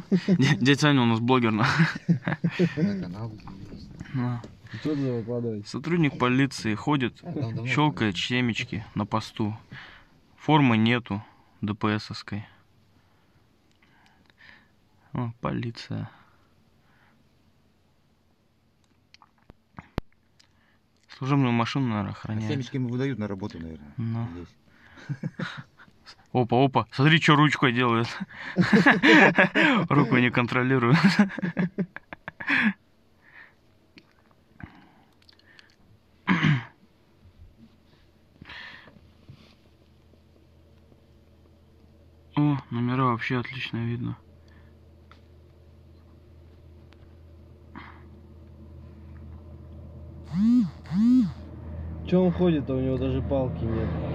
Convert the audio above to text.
Дядя Саня у нас блогер. На канал. Что туда выкладывать? Сотрудник полиции ходит, щелкает семечки на посту. Формы нету ДПСовской. О, полиция. Служебную машину, наверное, охраняет. Семечки ему выдают на работу, наверное. Ну. Здесь. Опа, опа, смотри, что ручкой делает. Руку не контролирует. О, номера вообще отлично видно. Че он ходит-то, у него даже палки нет.